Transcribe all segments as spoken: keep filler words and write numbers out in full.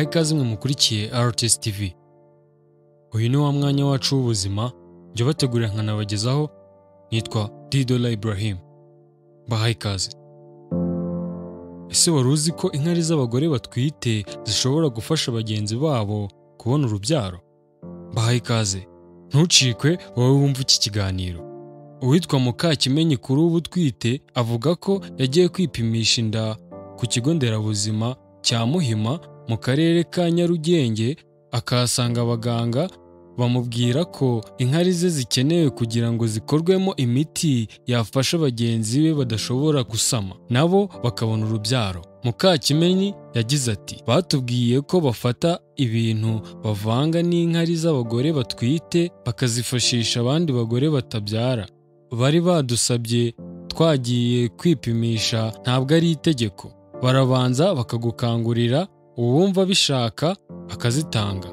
Bahaye ikaze mwe mukurikiye R T S T V. Uyu ni wa mwanya wacu w'ubuzima njye bategurira nkanabagezaho. Nitwa Didola Ibrahim. Bahaye ikaze. Ese wari uzi ko inkari z'abagore batwite zishobora gufasha bagenzi babo kubona urubyaro? Bahaye ikaze. Ntucikwe wowe wumva iki kiganiro. Uwitwa Mukakimenyi kuri ubu twite avuga ko yagiye kwipimisha inda ku kigo nderabuzima cya Muhima mu karere ka Nyarugenge, akahasanga abaganga bamubwira ko inkari ze zikenewe kugira ngo zikorwemo imiti yafasha bagenzi be badashobora gusama nabo bakabona urubyaro. Mukakimenyi yagize ati, batubwiye ko bafata ibintu bavanga n'inkari z'abagore batwite bakazifashisha abandi bagore batabyara. Bari badusabye, twagiye kwipimisha, ntabwo ari itegeko. Barabanza bakagukangurira, uwumva bishaka akazitanga.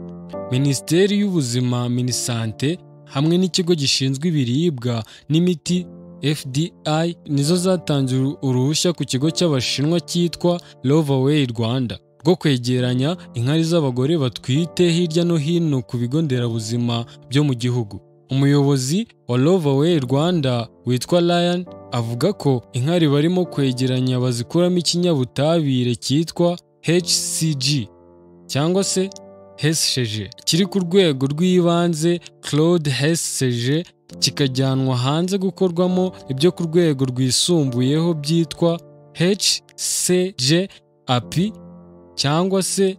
Minisiteri y'Ubuzima Minisante hamwe n'ikigo gishinzwe ibiribwa n'imiti F D I nizo zatanze uruhushya ku kigo cy'Abashinwa cyitwa Lovaway Rwanda rwo kwegeranya inkari z'abagore batwite hirya no hino ku bigo nderabuzima byo mu gihugu. Umuyobozi wa Lovaway Rwanda witwa Ryan avuga ko inkari barimo kwegeranya bazikuramo ikinyabutabire cyitwa H C G cyangwa se H C G kiri ku rwego rw'ibanze Claude H C G, kikajyanwa hanze gukorwamo ibyo ku rwego rwisumbuyeho byitwa H C G A P I cyangwa se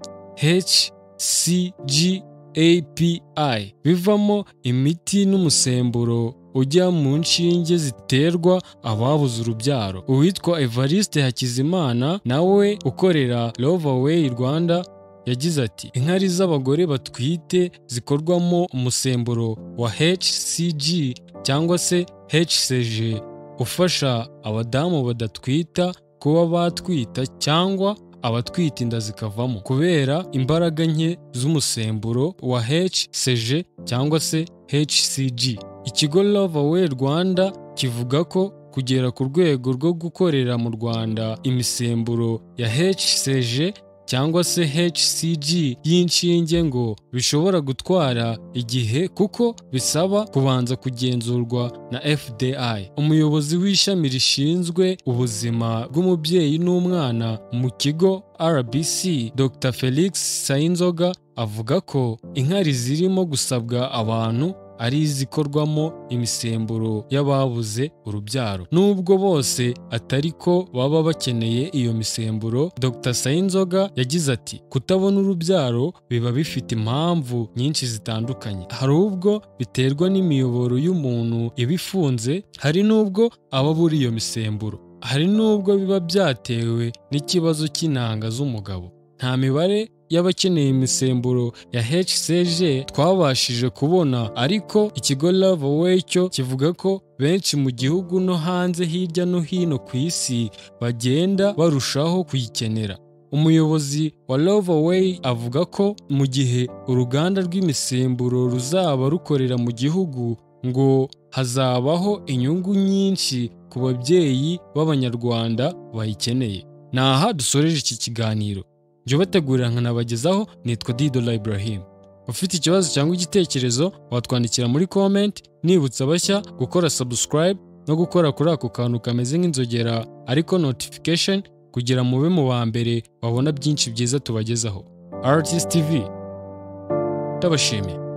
H C G A P I, bivamo imiti n'umusemburo ujya mu nshinge ziterwa ababuze urubyaro. Uwitwa Evariste Hakizimana nawe ukorera Lovaway Rwanda yagize ati, inkari z'abagore batwite zikorwamo umusemburo wa H C G cyangwa se H C G ufasha abadamu badatwita kuba batwita cyangwa abatwita inda zikavamo kubera imbaraga nke z'umusemburo wa H C G cyangwa se H C G. Ikigo Lovaway Rwanda kivuga ko kugera ku rwego rwo gukorera mu Rwanda imisemburo ya H C G cyangwa se H C G y'inshinge ngo bishobora gutwara igihe kuko bisaba kubanza kugenzurwa na F D I. Umuyobozi w'ishami rishinzwe ubuzima bw'umubyeyi n'umwana mu kigo R B C Doctor Felix Sayinzoga avuga ko inkari zirimo gusabwa abantu ari izikorwamo imisemburo y'ababuze urubyaro. Nubwo bose atari ko baba bakeneye iyo misemburo, Doctor Sayinzoga yagize ati, kutabona urubyaro biba bifite impamvu nyinshi zitandukanye. Hari ubwo biterwa n'imiyoboro y'umuntu iba ifunze, hari n'ubwo aba abura iyo misemburo, hari n'ubwo biba byatewe n'ikibazo cy'intanga z'umugabo. Nta mibare y'abakeneye imisemburo ya H C G twabashije kubona, ariko ikigo Lovaway cyo kivuga ko benshi mu gihugu no hanze hirya no hino ku isi bagenda barushaho kuyikenera. Umuyobozi wa Lovaway avuga ko mu gihe uruganda rw'imisemburo ruzaba rukorera mu gihugu ngo hazabaho inyungu nyinshi ku babyeyi b'Abanyarwanda bayikeneye. Naha dusoreje iki kiganiro. Njye bategurira nkanabagezaho. Nitwa Didola Ibrahim. Ufite ikibazo cyangwa igitekerezo watwandikira muri comment. Nibutsa abashya gukora subscribe no gukora kuri ako kantu kameze nk'inzogera ariko notification kugira mube mu ba mbere babona byinshi byiza tubagezaho. R T S T V. Tabashimiye.